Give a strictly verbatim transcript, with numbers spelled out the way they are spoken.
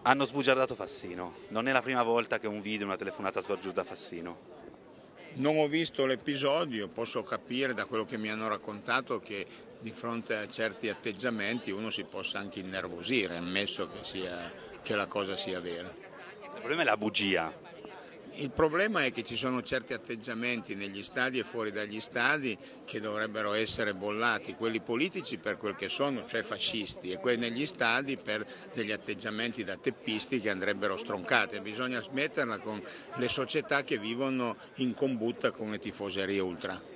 Hanno sbugiardato Fassino. Non è la prima volta che un video, una telefonata sbargiuta Fassino. Non ho visto l'episodio, posso capire da quello che mi hanno raccontato che di fronte a certi atteggiamenti uno si possa anche innervosire, ammesso che, sia, che la cosa sia vera. Il problema è la bugia. Il problema è che ci sono certi atteggiamenti negli stadi e fuori dagli stadi che dovrebbero essere bollati, quelli politici per quel che sono, cioè fascisti, e quelli negli stadi per degli atteggiamenti da teppisti che andrebbero stroncati. Bisogna smetterla con le società che vivono in combutta con le tifoserie ultra.